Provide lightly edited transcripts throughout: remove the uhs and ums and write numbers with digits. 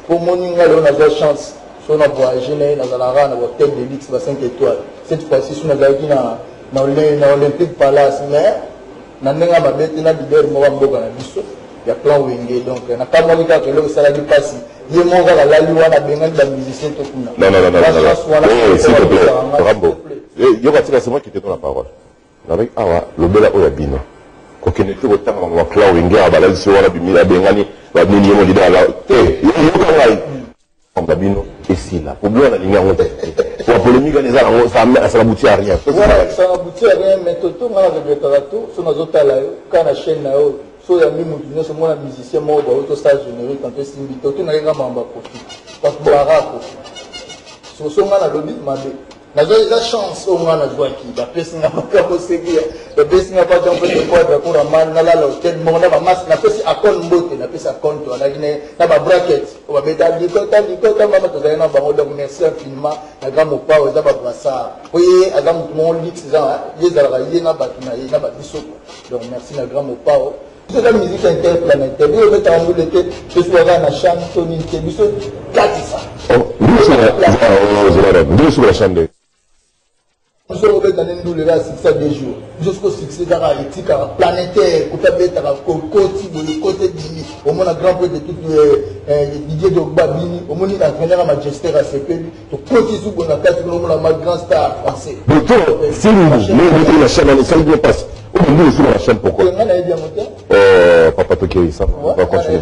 Pour mon ingalo, on a de chance. Si on a voyagé, on a la hôtel de luxe, 5 étoiles. Cette fois-ci, on a dans l'Olympique Palace, mais on a leader, il y a plein de wingés. Donc, on n'a pas de cas que le salarié passe. Il y a mon gars, la loi, on a besoin d'un musicien. Non. S'il te plaît, Rambo. Il y a c'est moi qui te donne la parole. Avec Awa, le bel a Bino. Quand on était au temps, on va clore une guerre, on va sur la bimie, la bengani, la bimie, on dit là. On va Bino, et si là. Pour bien, on a une guerre, pour la polémique, ça n'aboutit à rien. Ça n'aboutit à rien, mais tout, on a le Karato, sur nos autres là, quand la chaîne là, so ya mi mutu so mona musicien mo ba auto stage générique quand tu simbi to tu na nga mamba profit parce que barako so nga na lobby mabe na zo eza chance o nga na zo ki ba pesi na ka ko seguir ba pesi na pas donc de quoi ba ko man na la hôtel mo na ba mas na pesi akon mbote na pesi akon to na gine na ba bracket o ba beta di ko ta mama to za na ba mo donc merci infiniment na ga mo pa o za ba brassa oye azam mo lix za ye za la ye na ba tuna ye na ba biso donc merci na grand mo pa o. C'est la musique interplanétaire. Nous mettons en bout de tête, ce soit dans la chambre, Tony, Kébiso, Gatissa. Nous sur la chambre. Nous sommes dans une douleur à 6 jours. Jusqu'au succès de la éthique planétaire, au côté d'Ini, au moins un grand peu de tout Didier Dogbabini, au moins un entraîneur à Manchester à CPL, au côté sous on a quatre la grand star français. Si nous mettons la chambre, ça ne passe. Nous sur la chaîne pourquoi Papa Tokiri, ça va continuer.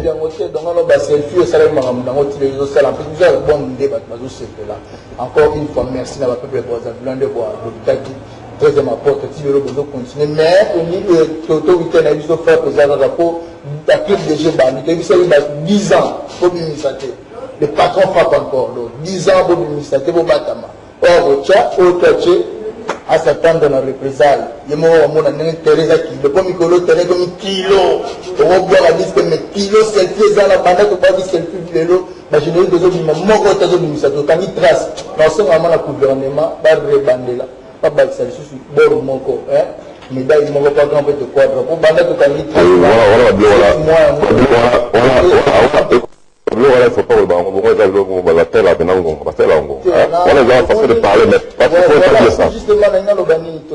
Encore une fois, merci à la peuple de bois, deuxième apporte, si le besoin continue. Mais au niveau de Toto Weekend, il faut faire présent dans la peau, la club de Géban, il y a 10 ans pour l'université. Le patron frappe encore, 10 ans pour l'université, pour Batama. Or, au Tchad, à s'attendre dans la représailles. Il y a mon ami Teresa qui, le premier colo, Teresa comme kilo. On va boire à disque, mais kilo, selfie, dans la bande, on va dire selfie, vélo. Mais je n'ai pas besoin de mon gros tas de ministère. Quand il trace, dans ce moment, le gouvernement va rebander là. Pas battre ça, je suis bon, mon corps. Médaille, il ne va pas grand peu de quadre. Pour bander, quand il trace, il ne faut pas la telle à Benango. On a façon de parler, mais pas dire ça. Justement, il y a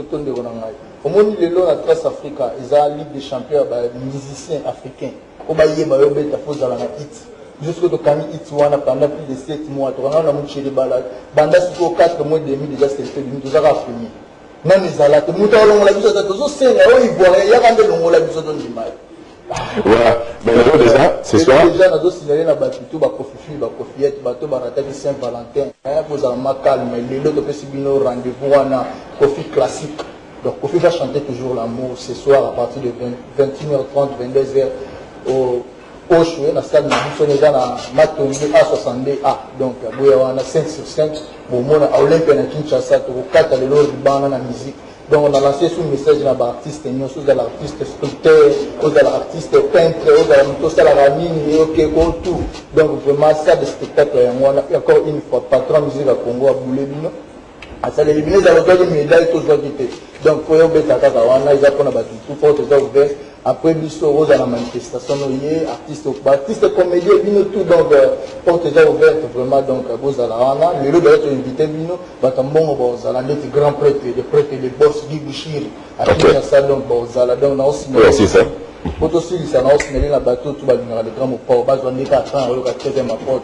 au moins, il y a la Trace Africa, ils ont la Ligue des champions, les musiciens africains. Au Baye, il y a la hit. Jusqu'au Tokani hit, pendant plus de 7 mois, on a mouché les balades. Banda, sur 4 mois et demi, déjà, c'était fait, nous avons fini. Non, mais à la tête, nous avons la vision de tous ces gens, ils voient, il y a quand même la vision de l'image. Voilà, mais déjà, c'est ça. Déjà, nous avons signalé la bâtito, la cofiette, bateau, barataki Saint-Valentin, vous allez calme, les autres possibles rendez-vous, on a Kofi classique. Donc, Kofi va chanter toujours l'amour ce soir à partir de 21h30, 22h au Choué, dans la salle de Boussonné, dans la Matomé A62A. Donc, on a 5 sur 5. Bon, on a Olympia à Kinshasa, au 4 à l'heure du banc dans la musique. Donc on a lancé ce message dans l'artiste, nous sommes dans l'artiste sculpteur, dans l'artiste peintre, dans l'artiste tout. Donc vraiment ça des spectacles, on a encore une fois patron musique à Congo à Boulébino. À ça les libérés dans le droit de médaille toujours quitté. Donc pour eux bêta kaka wana ils apprennent à battre tout porte déjà ouvert. Après biso rose à la manifestation nous artiste comédien bino tout donc porte déjà ouverte vraiment donc rose à la wana les autres être invité bino batambongo bozala net grand prêtre les boss Guy Bouchiri à ça donc bozala donc na aussi ça photo aussi ça na aussi na bateau tout ba le grand mo pas bazwa ndeka attend le 4e apôtre.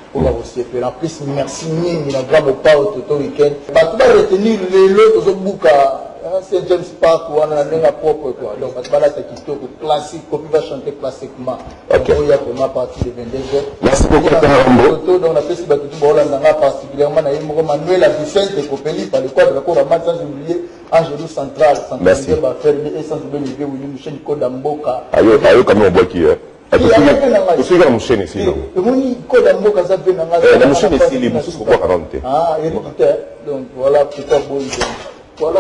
En plus, merci Ning, il a grave pas au Toto Weekend. Tu vas retenir les lots aux Bouka, Saint James Park, où on a un propre. Donc, là, c'est classique, Kopi va chanter classiquement. Donc, il y a vraiment partie de 22h. Merci beaucoup, Toto. Donc, on a fait ce bateau pour Hollanda, particulièrement, on a Manuel Vicente et Copeli, par le quadre de la Cour sans oublier Angelou Central, merci. Et sans oublier William Michel Kodamboka. Aïe, comme on voit qui est. Usiga na musheni sino. Muni koda mboka za vena ngaza. Na musheni sili mususu kwa 40. Ah, héréditaire. Donc voilà pourquoi bon. Voilà.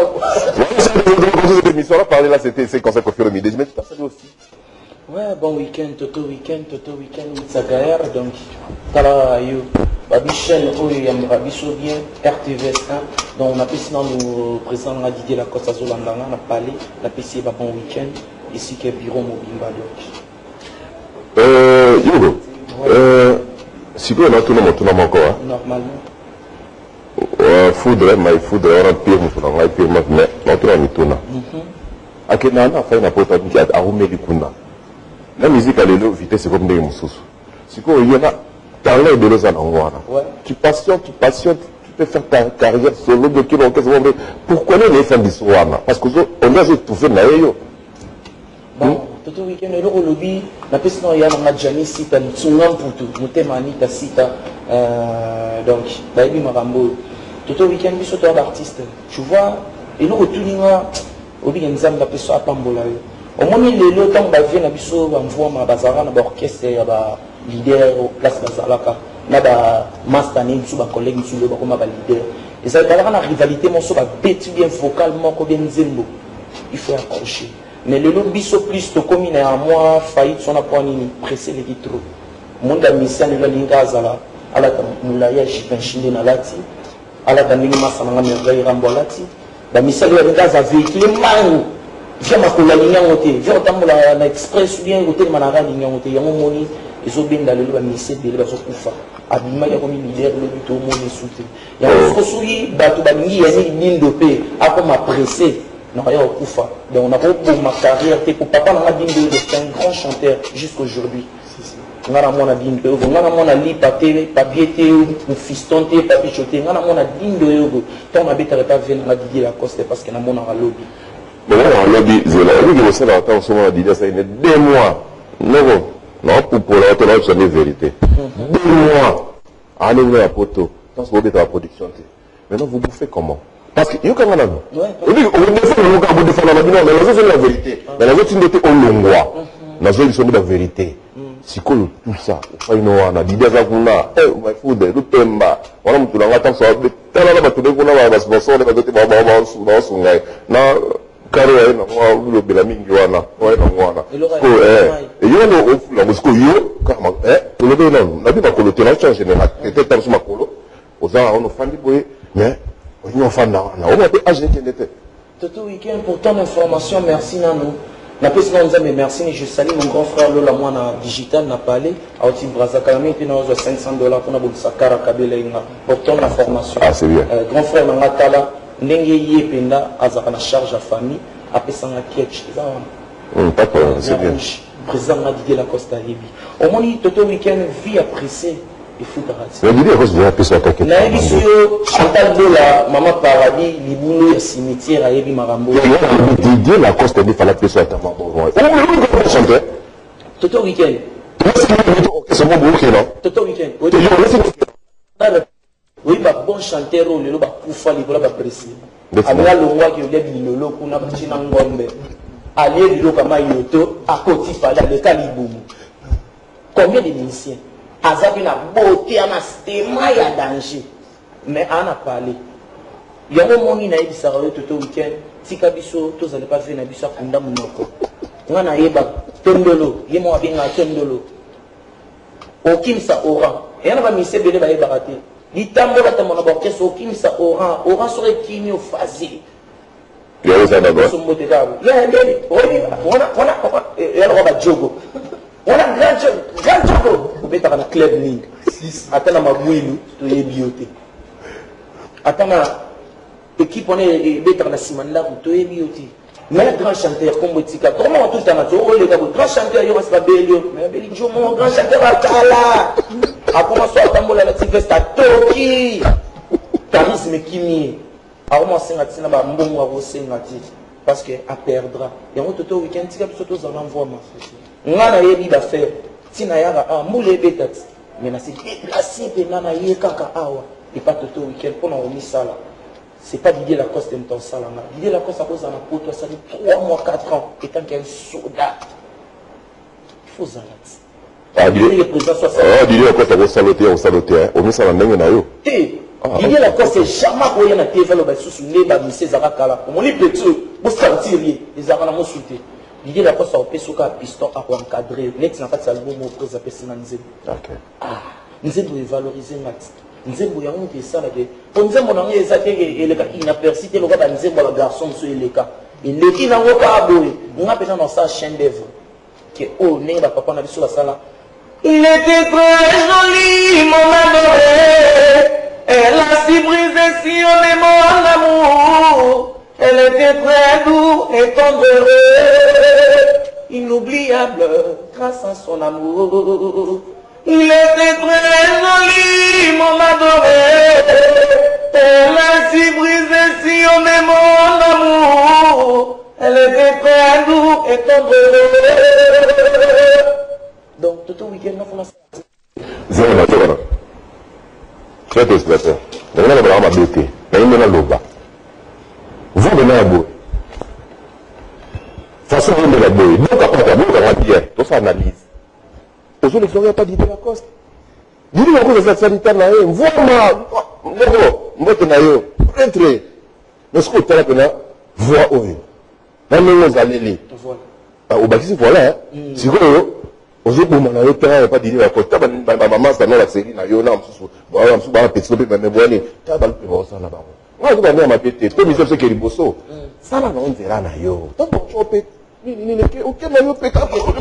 Cette émission là parler là c'est comme ça qu'on fait le midi. Mais tu as aussi. Ouais, bon week-end, Toto week-end, Mitsagaer, donc tala yo babichen oyo ya murabiso bien RTVS1. Donc on a pu sinon nous présenter Didier Lacoste Azolanganga na parler, la PC ba bon week-end ici que bureau Mobimba donc. Hugo, Si vous avez tout le monde encore. Normalement. Foudre, mais foudre, on a pire, on a pire, mais on a mis tout là. À quel moment on a fait une apôtre qui a arrumé du Kunda. La musique à l'élo, vitesse, c'est comme des moussous. Si vous y en a, t'as l'air de l'os à l'envoi. Tu passionnes, tu peux faire ta carrière solo de tout l'orchestre. Pourquoi les femmes d'histoire? Parce qu'on a tout fait là. Bon, tout le week-end, le lobby, la personne il y a un Jamie Sita, Tsungam Poutou, Moutemani Sita, donc, Baby Marambo. Tout le week-end, il y a d'artistes. Tu vois, et nous, tout le monde, au bout d'un la personne à Pambola. Au moment où les temps vient à Bisso, on voit ma bazara, on a orchestre, leader, place Bazalaka, on a master name, on a collègue, on a leader. Et ça, il y a une rivalité, on a bêtu bien vocalement, bien zembo. Il faut accrocher. Mais le lobby so plus to commune à moi faillite son appoint pressé les trop. Mon ami c'est le linga zala ala mulaya chipenchinde na lati ala dandingi masana merveille rambolati ba misali le linga za véhicule mangu via makula linga ngote via tamula na express bien hotel manara linga ngote yango moni ezo benda le ba misé de ba so kufa abima ya komi leader le buto moni souté ya ko souri ba to ba ngi ya ni nindo pe akoma pressé. Donc on a beaucoup ma carrière, pour papa on a dit que c'est un grand chanteur jusqu'aujourd'hui. On a dit que on a dit papier, fiston, papier choté, on a dit que on a pas venir à Didier Lacoste parce qu'on a mon lobby. Bon, on a lobby, c'est là, lui qui va attendre son Didier, ça il y a 2 mois. Non, pour la haute, c'est la vérité. 2 mois. Allez ouvrir la poteau, dans ce moment de la production. Maintenant, vous bouffez comment? Parce que, il y a quand même on dit, on défend la vérité. Mais les autres, ils étaient au Longwa. Nous avons la vérité. Si tout ça, on a dit déjà qu'on a, my food, le temba, on a tout l'engatant sur le terrain, on a tout le monde, on a sponsor, on a tout le monde, on a na carrière, on a le Belami, on a, on a, et il y a le Moscou, car, pour le non, on a dit que le terrain en général, était dans ce macolo, aux gens, on a fait du bruit, mais, on a fait Toto week-end pour ton information, merci Nano. Na personne nous a mais merci, je salue mon grand frère Lola Moana digital n'a pas allé à Oti Brazakalami puis nous avons $500 pour nous Sakara Kabela pour ton information. Ah c'est bien. Grand frère Nangatala ndenge yependa azaka na charge à famille après ça na kietch ça. Pas de problème, c'est bien. Président Didier Lacoste Yebi. Au moins Toto week-end vie appréciée. Il faut mais dis que je vais appeler ça attaquer. Na ebisio Chantal Dola Maman Paradis libulu ya cimetière à Yebi Marambo. Didier Lacoste dit fallait appeler ça à maman. Oh, chanteur. Toto week-end. C'est mon beau qui est là. Toto week-end. Oui, bah bon chanteur le lo ba kufa libola ba pressé. Amela longwa ki olia bilolo kuna bachina ngombe. Aller lilo kama yoto akoti fala le kalibumu. Combien de musiciens Azabi na beauté à ma stéma ya danger. Mais on a parlé. Il y a un moment où il y a eu tout le week-end. Si Kabiso, tous n'allez pas faire Nabisa Kunda Mounoko. On a eu Tondolo. Il y a un Tondolo. Aucun sa oran. Et on a mis ces bébés à baraté. Il tambola ta mon orchestre. Aucun sa oran. Oran serait qui au phasé. Il y a ça d'abord. Il y a un bébé. On a Jogo. On a grand Jogo. Vous mettez dans la club ligne. Attends ma mouille, tu es bioté. Attends ma équipe, on est dans la simanda, tu es bioté. Mais le grand chanteur, comme Botika, comment tout le temps, les gars, grand chanteur, il y a un bébé, mais bébé, mon grand chanteur, à Kala. A commencé à tambola la tiveste à Toki. Charisme qui a commencé à dire, bon, à vous parce qu'elle perdra. Et on te week-end, tu as surtout en envoi. On a eu des affaires. Tinayara a moulé bétat. Mais na c'est déplacé de nana yekaka awa. Et pas tout week-end pour nous remettre ça là. C'est pas Didier Lacoste de ton salon là. Didier Lacoste a posé dans la peau, ça dit 3 mois, 4 ans. Étant qu'un soldat. Il faut zalat. Ah, Didier Lacoste a saloté, on saloté. On met ça dans le nayo. Didier Lacoste jamais pour y en a TV le bas sous le bas monsieur Zarakala. On est petit, vous sortir les armes à m'insulter. Didier Lacoste a opéré sur un piston à encadrer. L'ex n'a pas de album au président Pessinanzé. Ah, nous avons valorisé Max. Nous avons eu ça là. Pour nous avons eu ça et le gars qui n'a perçu le gars nous avons le garçon sur les cas. Et le qui n'a pas aboué. On a besoin dans sa chaîne d'œuvre. Que oh n'est pas papa n'a vu sur la salle. Il était très joli, mon adoré. Elle a si brisé si on est mort l'amour. Elle était très doux et tendre, inoubliable grâce à son amour. Il était très joli, mon adoré. Elle a si brisé si on est mort l'amour. Elle était très doux et tendre. Donc, tout le week-end, on a fait très téléspectateur. Maintenant, on va beauté. Maintenant, on va vous venez à bout. Façon de la boue. Donc, on va dire, tout ça analyse. Aujourd'hui, il n'y a pas d'idée à cause. Dis-lui à cause de cette sanitaire, vraiment, très. Mais ce que tu as là, vois où. Même nous allons aller. Au bâtiment, voilà. Si vous aujourd'hui, on n'a pas d'idée à cause. Tu as maman, ça n'a la série, il y a un petit peu de mémoire. Tu as ça là-bas. Moi, je vais aller à ma pété. Tout le monde sait qu'il y a des bossos. Ça là, on dira na yo. Tant qu'on chope, ok, mais yo pété.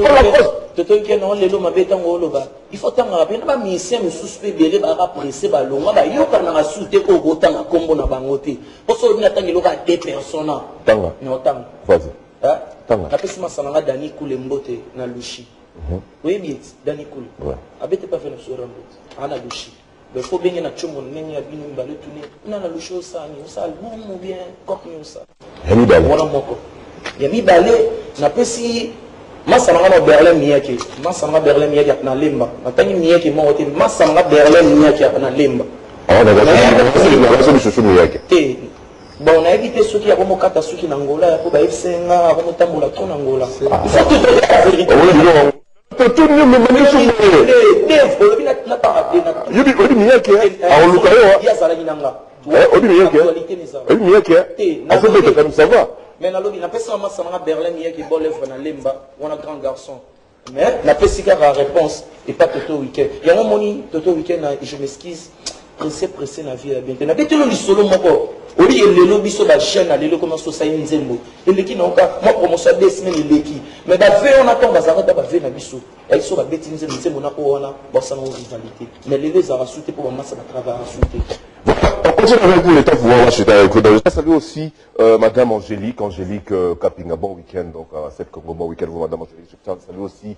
Il faut tant rappeler, pas ministère me suspect belé ba pressé ba longa ba yo kana souté ko botanga kombo na bangote. Parce que on attend il aura deux personnes. Tanga. Non tanga. Vas-y. Hein? Tanga. Après ce masanga Dani Koule Mbote na Lushi. Oui bien, Dani Koule. Ouais. Abete pas fait le soir Mbote. Ana Lushi. Il faut bien que tu aies bien balé tourner. On a la chose ça, on a bon bien, comme ça. Il y a voilà mon corps. Il y a mis balé, n'a pas si. Ma samara Berlin Miyake, ma samara Berlin Miyake na limba. Ma tangi Miyake mo hotel, ma samara Berlin Miyake na limba. Ah d'accord. C'est Miyake. Bon, on a évité ceux qui ont kata ceux qui n'Angola, pour baïf senga, avant de tambola ton Angola. Il faut tout dire la vérité. Tout le monde me dit mais la lobby n'a pas seulement Berlin qui est bon na lemba, on a grand garçon. Mais la pesika la réponse et pas Toto Weekend. Il y a un moni Toto Weekend je m'excuse pressé na vie bien. Na beto le solo moko. Oli le lobby so ba chaîne na lelo comment so ça nzembo. Et qui non ka moi promotion des semaines leki. Mais ba fait on attend ba zarata ba fait na biso. Et so ba beti nzembo na ko wana ba ça no rivalité. Mais les za va souter pour massa na travail à souter. On continue avec vous, l'état pouvoir, je salue aussi Madame Angélique Kapinga, bon week-end, donc à cette Congo, bon week-end, vous Madame Angélique, je salue aussi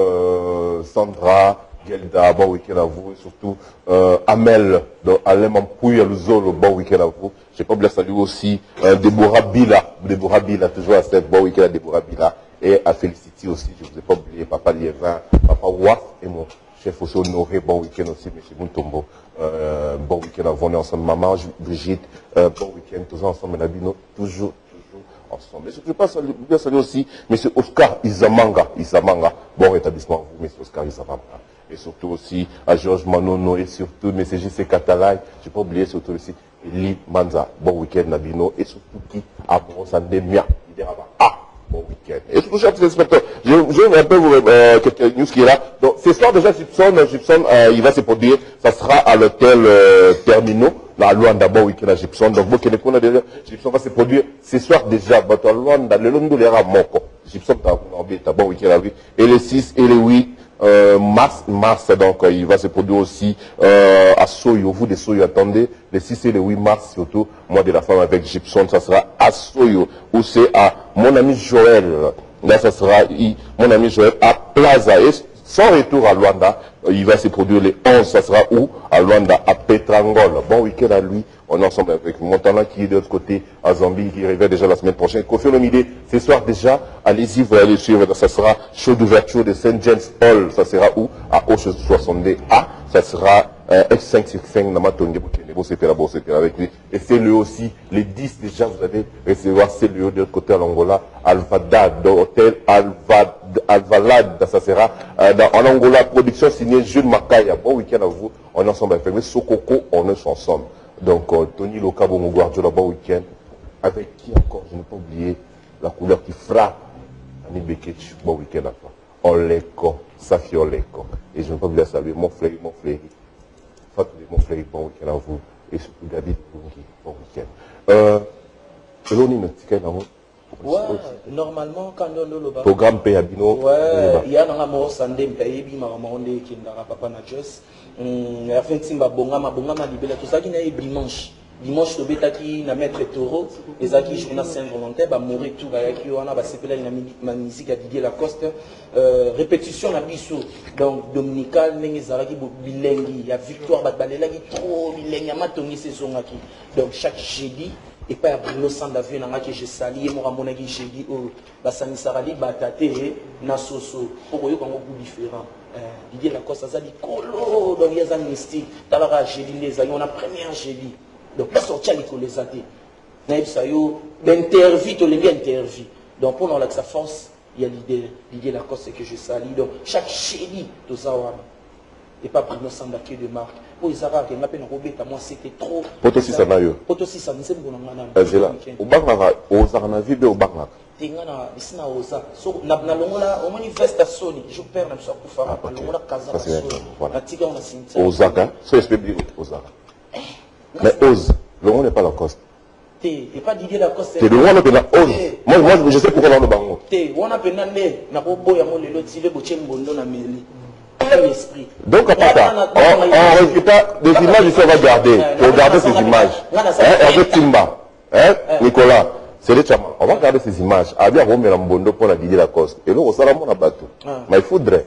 Sandra, Gelda, bon week-end à vous, et surtout Amel, Alem Ampouy, Aluzolo, bon week-end à vous. Je pas oublié saluer aussi Deborah Bila, toujours à cette, bon week-end à Deborah Bila, et à Félicity aussi, je vous ai pas oublié, Papa Liévin, Papa Waf et moi. Chef aussi honoré, bon week-end aussi, M. Moutombo. Bon week-end à vous, on est ensemble. Maman, Brigitte, bon week-end, tous ensemble, toujours ensemble. Et je ne peux pas saluer aussi M. Oscar Isamanga. Bon rétablissement à vous, M. Oscar Isamanga. Et surtout aussi à Georges Manono et surtout M. J.C. Katalai. Je n'ai pas oublié surtout aussi Eli Manza. Bon week-end, Nabino. Et surtout qui a Brosandé Mia. Bon week-end. Et surtout, chers téléspectateurs, je vais un peu vous quelques news qui est là. Donc, ce soir déjà, Gibson, il va se produire. Ça sera à l'hôtel Terminaux, là, à Luanda, bon week-end à Gibson. Donc, vous connaissez déjà, Gibson va se produire ce soir déjà. À Luanda, le Londo l'era Moko. Gibson, t'as bon week-end à lui. Et les 6 et les 8 mars, donc il va se produire aussi à Soyo, vous de Soyo, attendez, les 6 et les 8 mars surtout, mois de la femme avec Gibson, ça sera à Soyo, où c'est à mon ami Joël, là ça sera mon ami Joël à Plaza, et sans retour à Luanda, il va se produire les 11, ça sera où? À Luanda, à Petrangol. Bon week-end à lui, on est ensemble avec Montana qui est de l'autre côté, à Zambie, qui revient déjà la semaine prochaine. Kofi Olomide, ce soir déjà, allez-y, vous allez suivre, ça sera show d'ouverture de St. James Hall, ça sera où? À Hoche 62A, ça sera F565, Namatonge, c'était avec lui. Et c'est lui aussi, les 10 déjà, vous allez recevoir, c'est lui de l'autre côté à l'Angola, Alvadad, dans l'hôtel Alvalade, ça sera en Angola, production signée Jules Makaya. Bon week-end à vous, on est ensemble avec Sokoko, on est ensemble. Donc, Tony Lokabo Guardiola, bon week-end. Avec qui encore, je n'ai pas oublié, la couleur qui frappe. Annie Bekech, bon week-end à toi. Oleko, Safi Oleko. Et je n'ai pas oublié de saluer mon frère, Fatou, mon frère, bon week-end à vous. Et surtout David Bungi, bon week-end. Eloni Notika, Ouais, normalement, quand on le bas. Programme Payabino. Ouais, il y a un amour sandé, Payebi, Maramonde, qui n'a pas Najas. La fin de Simba Bongama, Libella, tout ça qui n'a pas dimanche. Dimanche, le bêta qui n'a maître taureau, et ça qui joue dans Saint-Valentin, va mourir tout, qui on a, va s'appeler la musique à Didier Lacoste. Répétition à Bissou. Donc, Dominical, Nengezaraki, bilingue, il y a Victoire, Batbalela, qui trop bilingue, il y a Matongi, c'est son acquis. Donc, chaque jeudi, et pas à Bruno Sandavie, que j'ai sali, et moi, mon ami, j'ai dit, oh, Bassani Sarali, Batate, Nasoso, pour vous, comme beaucoup différent. Didier Lacoste, ça dit, Colo, donc il y a un mystique, Talara, jeudi, les amis, on a première jeudi. Donc, pas sortir les athées. Naïb l'interview, tu l'as interview. Donc, pour nous, sa force, il y a l'idée Lacoste que je salis. Donc, chaque chéri, tout ça, et pas Bruno Sandaki de marque. Pour les Arabes, il m'a appelé Robert, moi, c'était trop. Poto si ça n'a eu. Poto si ça, nous sommes bon en c'est là. Au Barnaka, aux Arnavi, au Barnaka. Tingana, ici na oza. So, na longola, au moins veste à Sony. Je perds même ça pour faire. Na longola kaza à Sony. Na tiga on a cimetière. Osaka, so SPB Osaka. Mais Ose, le monde n'est pas Lacoste. T'es pas Didier Lacoste. T'es le monde qui n'a Ose. Moi, je sais pourquoi on a le bango. T'es, on a penandé, n'a pas beau yamo le lot, si le boucher mbondo na meli. Donc, à part ça, on récupère des images, il faut regarder. Regarder ces images. Hervé Timba, Nicolas, c'est les chamas. On va regarder ces images. Abia Romé Lambondo pour la Didier Lacoste. Et là, on s'en a battu. Mais il faudrait.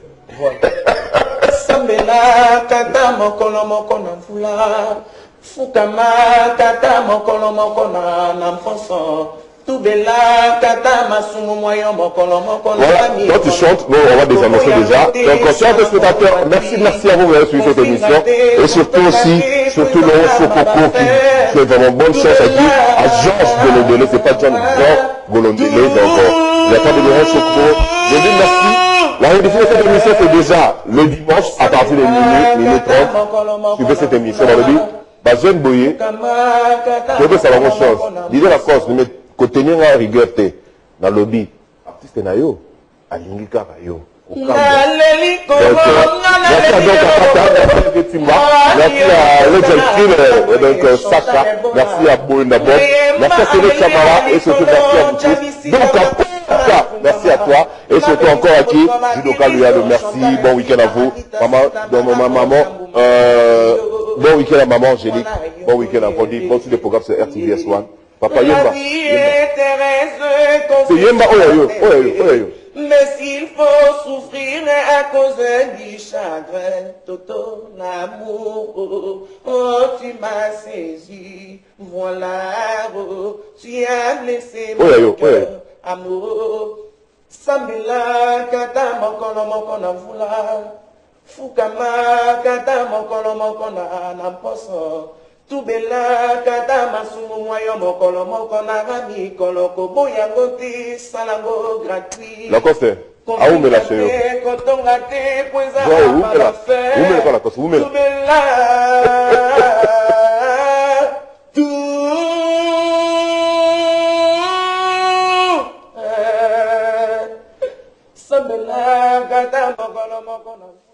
Sambela, kata mokolo moko na mfula. Fukama, kata mokolo moko na mfonso. Toubela, kata masumu moyo mokolo moko na mami. Toi tu chantes, nous on va désannoncer déjà. Donc chers spectateurs, merci à vous d'avoir suivi cette émission. Et surtout aussi, surtout Laurent Sokoko qui fait vraiment bonne chance à dire à Georges Golondele, c'est pas John Golondele, donc il n'y a pas de Laurent Sokoko. Je dis merci. La rediffusion de cette émission c'est déjà le dimanche à partir de minuit 30. Suivez cette émission dans le but. Bazen Boye, je veux savoir une chose. L'idée de la cause, nous mettons côté n'y a rigueur dans le lobby. Artiste nayo, alingi kaka yo. Merci à Legend donc Sacha, merci à Bolinda Bob, merci à Céline Chamara et surtout merci à vous tous. Donc merci à toi et surtout encore à qui Judoka lui a le merci, bon week-end à vous. Maman, bon week-end à maman Angélique, bon week-end à Bondi, bon tous les programmes sur RTVS 1. Papa Yemba. C'est Yemba, oh. Mais s'il faut souffrir à cause du chagrin, Toto, l'amour, oh, tu m'as saisi, voilà, oh, tu as blessé mon cœur, amour, Sambila, kata mokolo moko na vula, Fukama, kata mokolo moko na mposo, Tubela, kata masumu moyo mokolo moko na rami koloko boyango ti salango gratuit. Lacoste, a où me la chérie? Kotonga te poeza la faire. Où me la Lacoste, où me la? Tubela, tu. Sambela, kata mokolo moko na